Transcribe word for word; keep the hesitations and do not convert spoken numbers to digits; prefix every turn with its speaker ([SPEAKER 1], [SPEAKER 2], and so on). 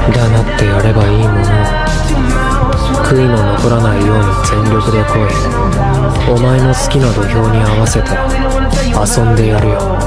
[SPEAKER 1] 黙ってやればいいものを、悔いの残らないように全力で来い。お前の好きな土俵に合わせて遊んでやるよ。